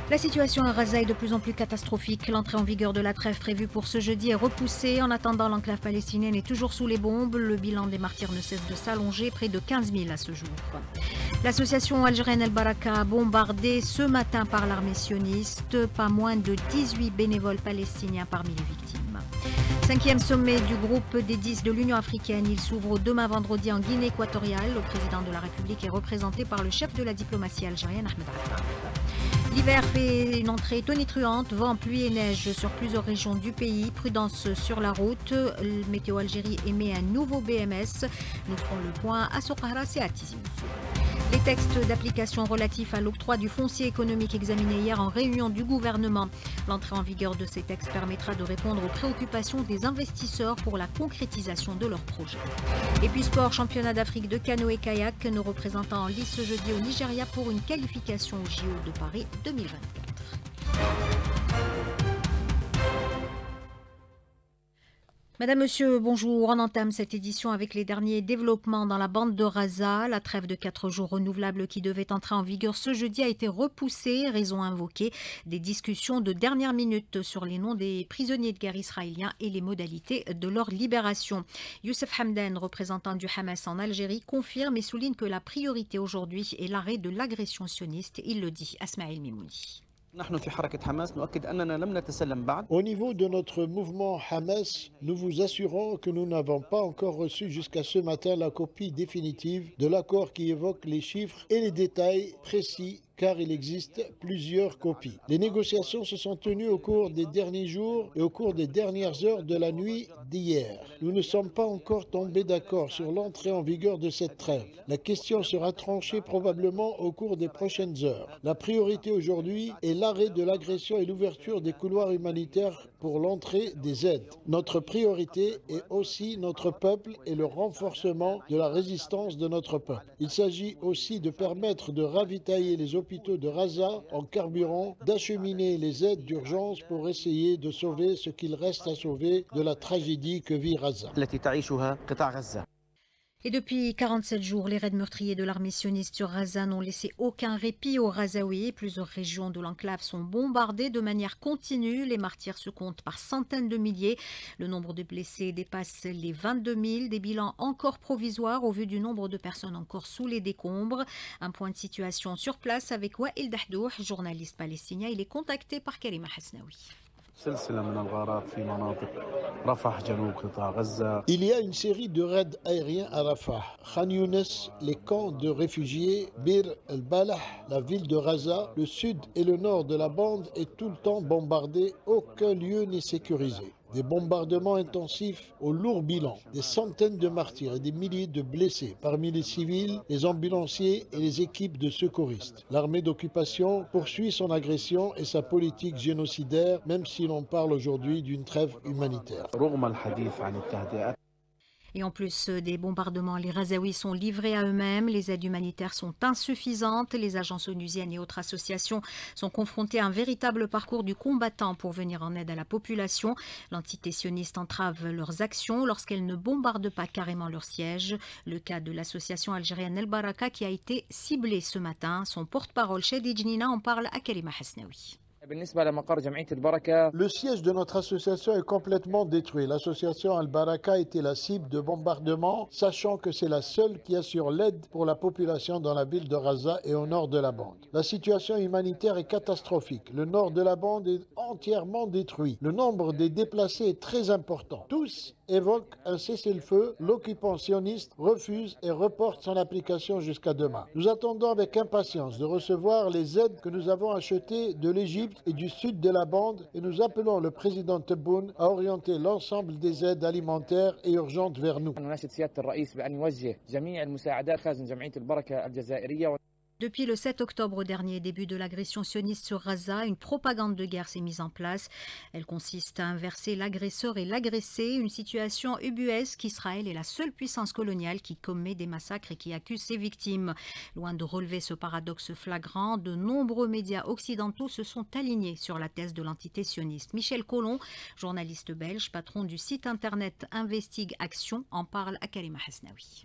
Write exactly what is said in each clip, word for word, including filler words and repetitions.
La situation à Gaza est de plus en plus catastrophique. L'entrée en vigueur de la trêve prévue pour ce jeudi est repoussée. En attendant, l'enclave palestinienne est toujours sous les bombes. Le bilan des martyrs ne cesse de s'allonger, près de quinze mille à ce jour. L'association algérienne El Baraka, bombardée ce matin par l'armée sioniste. Pas moins de dix-huit bénévoles palestiniens parmi les victimes. Cinquième sommet du groupe des dix de l'Union africaine. Il s'ouvre demain vendredi en Guinée équatoriale. Le président de la République est représenté par le chef de la diplomatie algérienne, Ahmed Attaf. L'hiver fait une entrée tonitruante, vent, pluie et neige sur plusieurs régions du pays. Prudence sur la route. Le Météo Algérie émet un nouveau B M S. Nous ferons le point à Soqahra et à Tizi Ouzou. Les textes d'application relatifs à l'octroi du foncier économique examinés hier en réunion du gouvernement. L'entrée en vigueur de ces textes permettra de répondre aux préoccupations des investisseurs pour la concrétisation de leurs projets. Et puis sport, championnat d'Afrique de canoë-kayak, nos représentants en lice ce jeudi au Nigeria pour une qualification au J O de Paris deux mille vingt-quatre. Madame, Monsieur, bonjour. On entame cette édition avec les derniers développements dans la bande de Gaza. La trêve de quatre jours renouvelable qui devait entrer en vigueur ce jeudi a été repoussée. Raison invoquée, des discussions de dernière minute sur les noms des prisonniers de guerre israéliens et les modalités de leur libération. Youssef Hamdan, représentant du Hamas en Algérie, confirme et souligne que la priorité aujourd'hui est l'arrêt de l'agression sioniste. Il le dit à Smaïl Mimouni. Au niveau de notre mouvement Hamas, nous vous assurons que nous n'avons pas encore reçu jusqu'à ce matin la copie définitive de l'accord qui évoque les chiffres et les détails précis, car il existe plusieurs copies. Les négociations se sont tenues au cours des derniers jours et au cours des dernières heures de la nuit d'hier. Nous ne sommes pas encore tombés d'accord sur l'entrée en vigueur de cette trêve. La question sera tranchée probablement au cours des prochaines heures. La priorité aujourd'hui est l'arrêt de l'agression et l'ouverture des couloirs humanitaires pour l'entrée des aides. Notre priorité est aussi notre peuple et le renforcement de la résistance de notre peuple. Il s'agit aussi de permettre de ravitailler les hôpitaux de Gaza en carburant, d'acheminer les aides d'urgence pour essayer de sauver ce qu'il reste à sauver de la tragédie que vit Gaza. Et depuis quarante-sept jours, les raids meurtriers de l'armée sioniste sur Gaza n'ont laissé aucun répit aux Gazaouis. Plusieurs régions de l'enclave sont bombardées de manière continue. Les martyrs se comptent par centaines de milliers. Le nombre de blessés dépasse les vingt-deux mille. Des bilans encore provisoires au vu du nombre de personnes encore sous les décombres. Un point de situation sur place avec Wael Dahdoh, journaliste palestinien. Il est contacté par Karima Hasnaoui. Il y a une série de raids aériens à Rafah, Khan Younes, les camps de réfugiés, Bir el-Balah, la ville de Gaza, le sud et le nord de la bande est tout le temps bombardé, aucun lieu n'est sécurisé. Des bombardements intensifs au lourd bilan, des centaines de martyrs et des milliers de blessés parmi les civils, les ambulanciers et les équipes de secouristes. L'armée d'occupation poursuit son agression et sa politique génocidaire, même si l'on parle aujourd'hui d'une trêve humanitaire. Et en plus des bombardements, les Gazaouis sont livrés à eux-mêmes. Les aides humanitaires sont insuffisantes. Les agences onusiennes et autres associations sont confrontées à un véritable parcours du combattant pour venir en aide à la population. L'entité sioniste entrave leurs actions lorsqu'elle ne bombarde pas carrément leur siège. Le cas de l'association algérienne El Baraka qui a été ciblée ce matin. Son porte-parole, Chedi Djnina, en parle à Karima Hasnaoui. Le siège de notre association est complètement détruit. L'association Al-Baraka était la cible de bombardements, sachant que c'est la seule qui assure l'aide pour la population dans la ville de Gaza et au nord de la bande. La situation humanitaire est catastrophique. Le nord de la bande est entièrement détruit. Le nombre des déplacés est très important. Tous évoquent un cessez-le-feu. L'occupant sioniste refuse et reporte son application jusqu'à demain. Nous attendons avec impatience de recevoir les aides que nous avons achetées de l'Égypte et du sud de la bande et nous appelons le président Tebboune à orienter l'ensemble des aides alimentaires et urgentes vers nous. Depuis le sept octobre dernier, début de l'agression sioniste sur Gaza, une propagande de guerre s'est mise en place. Elle consiste à inverser l'agresseur et l'agressé, une situation ubuesque. Israël est la seule puissance coloniale qui commet des massacres et qui accuse ses victimes. Loin de relever ce paradoxe flagrant, de nombreux médias occidentaux se sont alignés sur la thèse de l'entité sioniste. Michel Collomb, journaliste belge, patron du site internet Investigue Action, en parle à Karima Hasnaoui.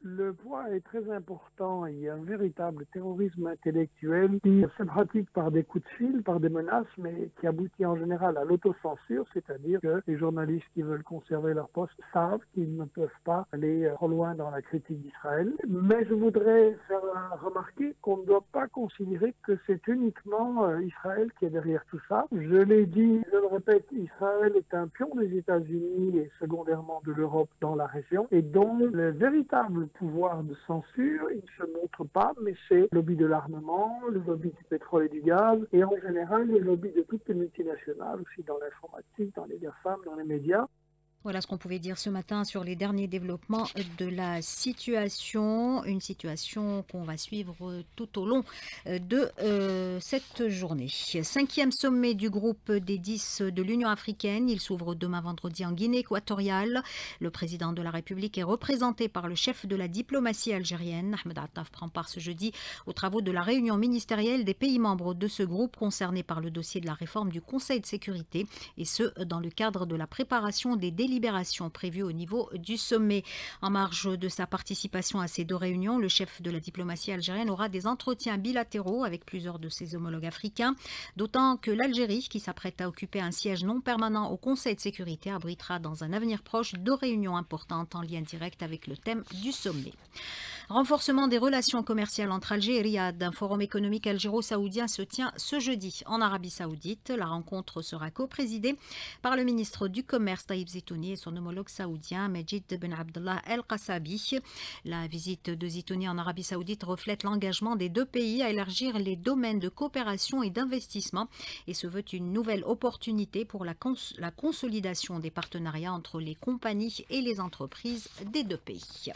Le poids est très important. Il y a un véritable terrorisme intellectuel qui se pratique par des coups de fil, par des menaces, mais qui aboutit en général à l'autocensure, c'est-à-dire que les journalistes qui veulent conserver leur poste savent qu'ils ne peuvent pas aller trop loin dans la critique d'Israël. Mais je voudrais faire remarquer qu'on ne doit pas considérer que c'est uniquement Israël qui est derrière tout ça. Je l'ai dit, je le répète, Israël est un pion des États-Unis et secondairement de l'Europe dans la région, et dont le véritable pouvoir de censure, il ne se montre pas, mais c'est le lobby de l'armement, le lobby du pétrole et du gaz, et en général le lobby de toutes les multinationales, aussi dans l'informatique, dans les GAFAM, dans les médias. Voilà ce qu'on pouvait dire ce matin sur les derniers développements de la situation, une situation qu'on va suivre tout au long de euh, cette journée. Cinquième sommet du groupe des dix de l'Union africaine, il s'ouvre demain vendredi en Guinée équatoriale. Le président de la République est représenté par le chef de la diplomatie algérienne. Ahmed Attaf prend part ce jeudi aux travaux de la réunion ministérielle des pays membres de ce groupe concernés par le dossier de la réforme du Conseil de sécurité, et ce dans le cadre de la préparation des délibérations Libération prévue au niveau du sommet. En marge de sa participation à ces deux réunions, le chef de la diplomatie algérienne aura des entretiens bilatéraux avec plusieurs de ses homologues africains, d'autant que l'Algérie, qui s'apprête à occuper un siège non permanent au Conseil de sécurité, abritera dans un avenir proche deux réunions importantes en lien direct avec le thème du sommet. Renforcement des relations commerciales entre Alger et Riyad. Un forum économique algéro-saoudien se tient ce jeudi en Arabie Saoudite. La rencontre sera coprésidée par le ministre du Commerce Taïb Zitouni et son homologue saoudien Majid Ben Abdallah El Qasabi. La visite de Zitouni en Arabie Saoudite reflète l'engagement des deux pays à élargir les domaines de coopération et d'investissement et se veut une nouvelle opportunité pour la, cons la consolidation des partenariats entre les compagnies et les entreprises des deux pays.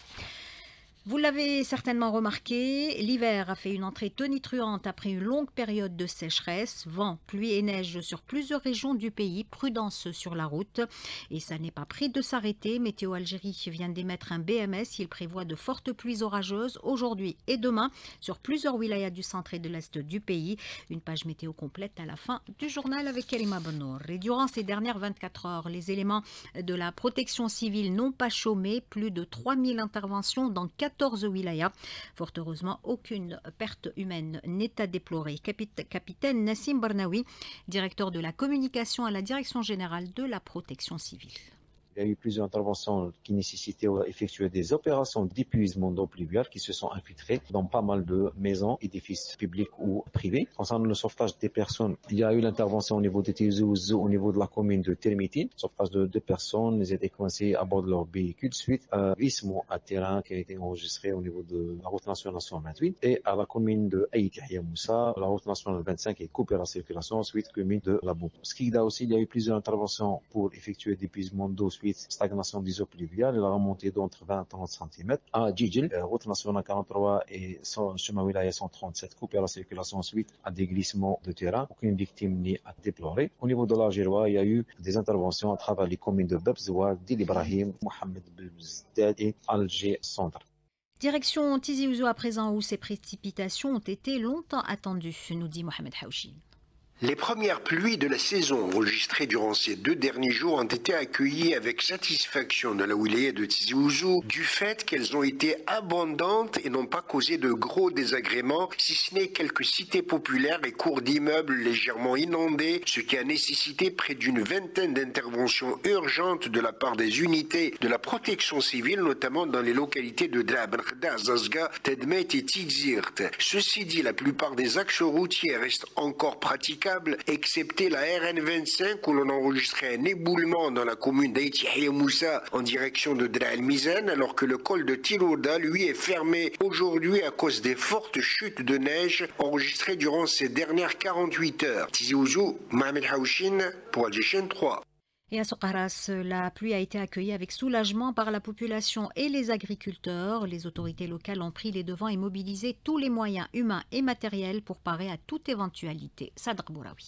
Vous l'avez certainement remarqué, l'hiver a fait une entrée tonitruante après une longue période de sécheresse. Vent, pluie et neige sur plusieurs régions du pays, prudence sur la route. Et ça n'est pas près de s'arrêter. Météo Algérie vient d'émettre un B M S. Il prévoit de fortes pluies orageuses aujourd'hui et demain sur plusieurs wilayas du centre et de l'est du pays. Une page météo complète à la fin du journal avec Karima Bennour. Et durant ces dernières vingt-quatre heures, les éléments de la protection civile n'ont pas chômé. Plus de trois mille interventions dans quatorze wilayas. Fort heureusement, aucune perte humaine n'est à déplorer. Capitaine Nassim Barnaoui, directeur de la communication à la Direction générale de la protection civile. Il y a eu plusieurs interventions qui nécessitaient d'effectuer des opérations d'épuisement d'eau pluviale qui se sont infiltrées dans pas mal de maisons, édifices publics ou privés. Concernant le sauvetage des personnes, il y a eu l'intervention au niveau de Tizi Ouzou, au niveau de la commune de Termitine. Sauvetage de deux personnes, ils étaient coincés à bord de leur véhicule suite à un glissement à terrain qui a été enregistré au niveau de la route nationale cent vingt-huit. Et à la commune de Aït Yahya Moussa, la route nationale vingt-cinq est coupée à la circulation suite commune de la Boue. Skida aussi, il y a eu plusieurs interventions pour effectuer d'épuisement d'eau suite stagnation des eaux pluviales et la remontée d'entre vingt et trente centimètres. À Djidjil, route nationale quarante-trois et chemin wilaya cent trente-sept coupé à la circulation suite à des glissements de terrain. Aucune victime n'est à déplorer. Au niveau de l'Algérois, il y a eu des interventions à travers les communes de Bebzoua, Dil Ibrahim, Mohamed Bezdad et Alger Centre. Direction Tizi Ouzou à présent, où ces précipitations ont été longtemps attendues, nous dit Mohamed Haouchi. Les premières pluies de la saison enregistrées durant ces deux derniers jours ont été accueillies avec satisfaction dans la wilaya de Tizi Ouzou du fait qu'elles ont été abondantes et n'ont pas causé de gros désagréments, si ce n'est quelques cités populaires et cours d'immeubles légèrement inondés, ce qui a nécessité près d'une vingtaine d'interventions urgentes de la part des unités de la protection civile, notamment dans les localités de Drab, Khda, Zazga, Tedmet et Tizirt. Ceci dit, la plupart des axes routiers restent encore praticables, excepté la R N vingt-cinq où l'on a enregistré un éboulement dans la commune d'Aït Yahya Moussa en direction de Dra El Mizan, alors que le col de Tilouda, lui, est fermé aujourd'hui à cause des fortes chutes de neige enregistrées durant ces dernières quarante-huit heures. Tizi Ouzou, Mohamed Haouchin pour Alger trois. Et à Soqaras, la pluie a été accueillie avec soulagement par la population et les agriculteurs. Les autorités locales ont pris les devants et mobilisé tous les moyens humains et matériels pour parer à toute éventualité. Sadr Bouraoui.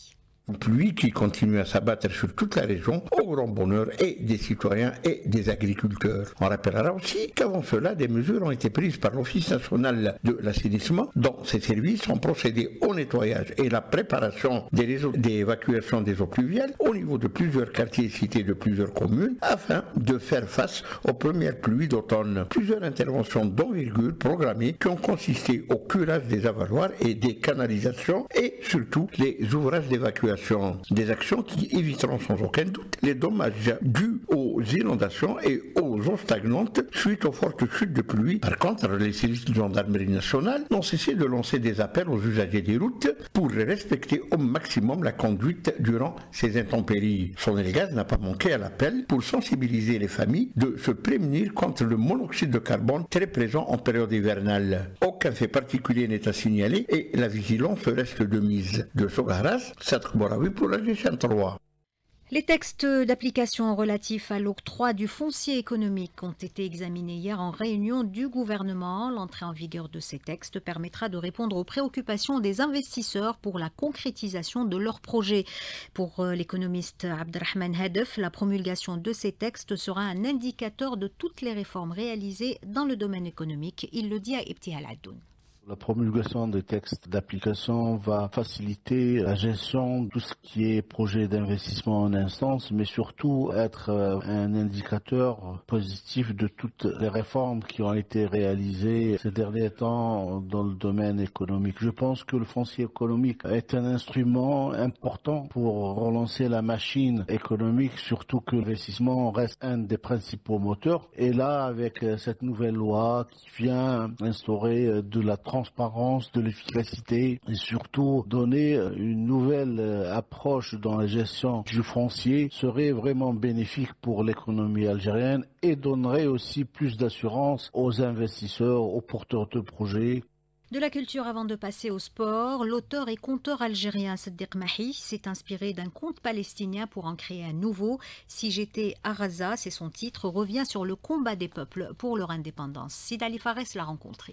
Pluie qui continue à s'abattre sur toute la région au grand bonheur et des citoyens et des agriculteurs. On rappellera aussi qu'avant cela, des mesures ont été prises par l'Office national de l'assainissement dont ces services ont procédé au nettoyage et la préparation des réseaux d'évacuation des eaux pluviales au niveau de plusieurs quartiers et cités de plusieurs communes afin de faire face aux premières pluies d'automne. Plusieurs interventions d'envergure programmées qui ont consisté au curage des avaloirs et des canalisations et surtout les ouvrages d'évacuation. Des actions qui éviteront sans aucun doute les dommages dus aux inondations et aux eaux stagnantes suite aux fortes chutes de pluie. Par contre, les services de gendarmerie nationale n'ont cessé de lancer des appels aux usagers des routes pour respecter au maximum la conduite durant ces intempéries. Sonelgaz n'a pas manqué à l'appel pour sensibiliser les familles de se prémunir contre le monoxyde de carbone très présent en période hivernale. Aucun fait particulier n'est à signaler et la vigilance reste de mise. De Sogaras, Sadr Boraoui pour la G C trois. Les textes d'application relatifs à l'octroi du foncier économique ont été examinés hier en réunion du gouvernement. L'entrée en vigueur de ces textes permettra de répondre aux préoccupations des investisseurs pour la concrétisation de leurs projets. Pour l'économiste Abderrahman Hadef, la promulgation de ces textes sera un indicateur de toutes les réformes réalisées dans le domaine économique. Il le dit à Ibtihal Addoun. La promulgation des textes d'application va faciliter la gestion de tout ce qui est projet d'investissement en instance, mais surtout être un indicateur positif de toutes les réformes qui ont été réalisées ces derniers temps dans le domaine économique. Je pense que le foncier économique est un instrument important pour relancer la machine économique, surtout que l'investissement reste un des principaux moteurs. Et là, avec cette nouvelle loi qui vient instaurer de la transparence, de l'efficacité et surtout donner une nouvelle approche dans la gestion du foncier serait vraiment bénéfique pour l'économie algérienne et donnerait aussi plus d'assurance aux investisseurs, aux porteurs de projets. De la culture avant de passer au sport, l'auteur et conteur algérien Saddiq Mahi s'est inspiré d'un conte palestinien pour en créer un nouveau. Si j'étais à Gaza, c'est son titre, revient sur le combat des peuples pour leur indépendance. Sid Ali Fares l'a rencontré.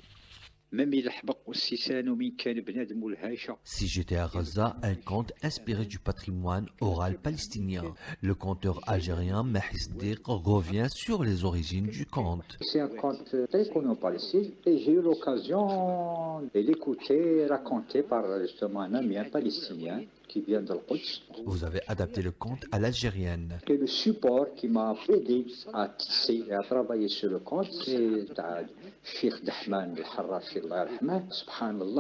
Si j'étais à Gaza, un conte inspiré du patrimoine oral palestinien. Le conteur algérien Mahi Saddiq revient sur les origines du conte. C'est un conte très connu en Palestine et j'ai eu l'occasion de l'écouter raconté par justement un ami palestinien qui vient de Al-Quds. Vous avez adapté le conte à l'algérienne. Et le support qui m'a aidé à tisser et à travailler sur le conte, c'est Cheikh Dahman al-Harrafi, subhanallah,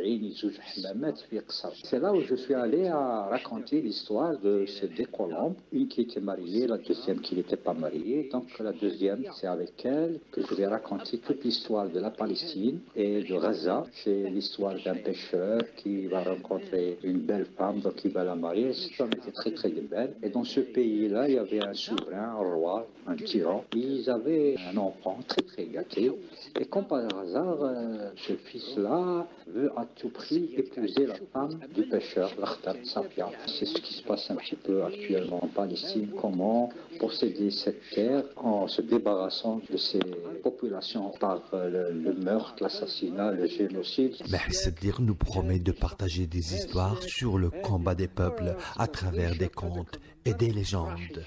c'est là où je suis allé à raconter l'histoire de ces deux colombes, une qui était mariée, la deuxième qui n'était pas mariée. Donc la deuxième, c'est avec elle que je vais raconter toute l'histoire de la Palestine et de Gaza. C'est l'histoire d'un pêcheur qui va rencontrer une belle femme, donc il va la marier. Cette femme était très très belle. Et dans ce pays-là, il y avait un souverain, un roi, un tyran. Ils avaient un enfant très très gâté. Et comme par hasard, euh, ce fils-là veut à tout prix épouser la femme du pêcheur, l'Akhtar Safia. C'est ce qui se passe un petit peu actuellement en Palestine. Comment posséder cette terre en se débarrassant de ces populations par euh, le, le meurtre, l'assassinat, le génocide. Mahi Saddiq nous promet de partager des histoires sur le combat des peuples à travers des contes et des légendes.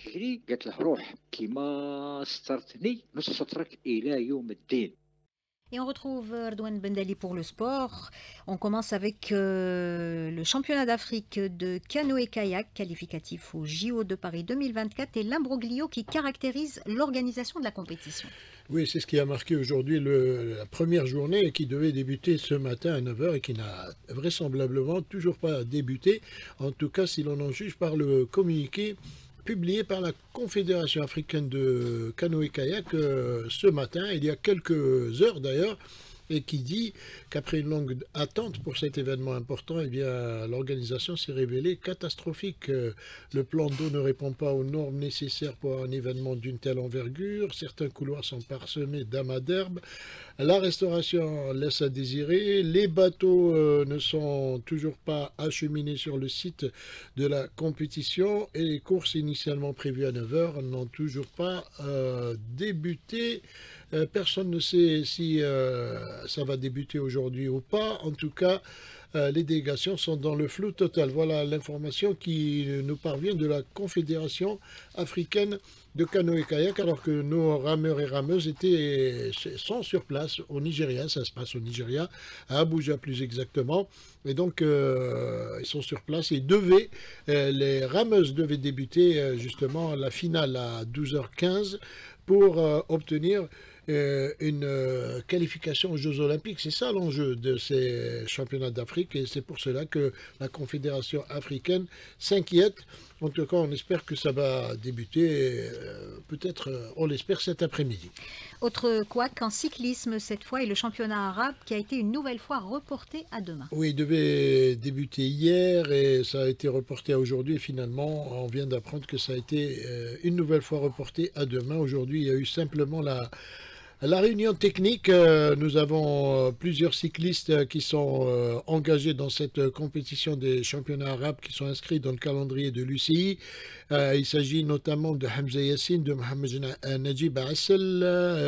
Et on retrouve Erdouane Bendali pour le sport. On commence avec euh, le championnat d'Afrique de canoë-kayak qualificatif au J O de Paris deux mille vingt-quatre et l'imbroglio qui caractérise l'organisation de la compétition. Oui, c'est ce qui a marqué aujourd'hui le, la première journée et qui devait débuter ce matin à neuf heures et qui n'a vraisemblablement toujours pas débuté. En tout cas, si l'on en juge par le communiqué publié par la Confédération africaine de canoë-kayak euh, ce matin, il y a quelques heures d'ailleurs, et qui dit qu'après une longue attente pour cet événement important, eh bien, l'organisation s'est révélée catastrophique. Le plan d'eau ne répond pas aux normes nécessaires pour un événement d'une telle envergure. Certains couloirs sont parsemés d'amas d'herbe. La restauration laisse à désirer. Les bateaux euh, ne sont toujours pas acheminés sur le site de la compétition et les courses initialement prévues à neuf heures n'ont toujours pas euh, débuté. Euh, personne ne sait si euh, ça va débuter aujourd'hui ou pas. En tout cas, euh, les délégations sont dans le flou total. Voilà l'information qui nous parvient de la Confédération africaine de canoë-kayak, alors que nos rameurs et rameuses étaient, sont sur place au Nigeria. Ça se passe au Nigeria, à Abuja plus exactement. Et donc, euh, ils sont sur place et devaient, euh, les rameuses devaient débuter euh, justement la finale à douze heures quinze pour euh, obtenir euh, une euh, qualification aux Jeux Olympiques. C'est ça l'enjeu de ces championnats d'Afrique et c'est pour cela que la Confédération africaine s'inquiète. En tout cas, on espère que ça va débuter, euh, peut-être, euh, on l'espère, cet après-midi. Autre couac en cyclisme cette fois, et le championnat arabe qui a été une nouvelle fois reporté à demain. Oui, il devait débuter hier et ça a été reporté à aujourd'hui. Et finalement, on vient d'apprendre que ça a été euh, une nouvelle fois reporté à demain. Aujourd'hui, il y a eu simplement la... La réunion technique, euh, nous avons euh, plusieurs cyclistes euh, qui sont euh, engagés dans cette euh, compétition des championnats arabes qui sont inscrits dans le calendrier de l'U C I. Euh, il s'agit notamment de Hamza Yassine, de Mohamed Najib Assel,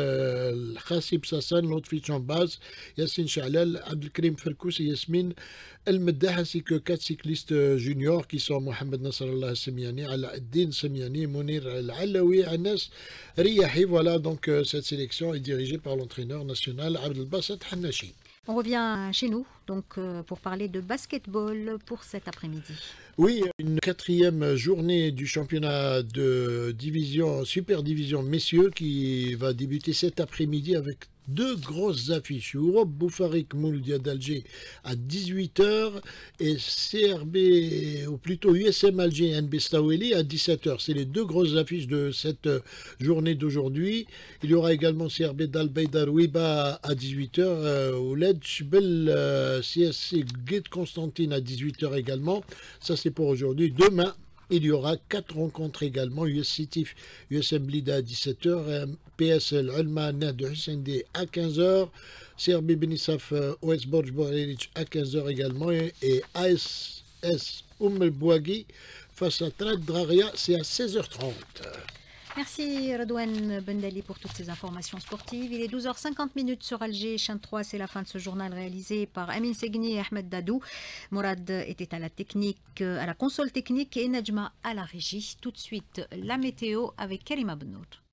euh, Khassib Sassan, Lotfi Chambaz, Yassine Chalal, Abdelkrim Ferkous et Yasmine El-Meddah, ainsi que quatre cyclistes juniors qui sont Mohamed Nasrallah Semiani, Al-Addin Semiani, Mounir Al-Alawi, Anas Riyahi. Voilà, donc euh, cette sélection est dirigée par l'entraîneur national Abdelbasset Hannachi. On revient chez nous donc euh, pour parler de basketball pour cet après-midi. Oui, une quatrième journée du championnat de division, super division messieurs qui va débuter cet après-midi avec deux grosses affiches. Europe Boufarik Mouldia d'Alger à dix-huit heures et C R B, ou plutôt U S M Alger N B Staweli à dix-sept heures. C'est les deux grosses affiches de cette journée d'aujourd'hui. Il y aura également C R B d'Al-Baïdar Ouiba à dix-huit heures, euh, Ouled Chbel euh, C S C Guide Constantine à dix-huit heures également. Ça c'est pour aujourd'hui. Demain, il y aura quatre rencontres également. U S Citif, U S M Blida à dix-sept heures, P S L Ulma Nad de Hussein D à quinze heures, C R B Benissaf O S Borj Borelic à quinze heures également et, et A S S Oum El Bouagui face à Trad Draria, c'est à seize heures trente. Merci Redouane Bendali pour toutes ces informations sportives. Il est douze heures cinquante sur Alger, Chaîne trois, c'est la fin de ce journal réalisé par Amin Segni et Ahmed Dadou. Mourad était à la technique, à la console technique et Najma à la régie. Tout de suite, la météo avec Karima Benour.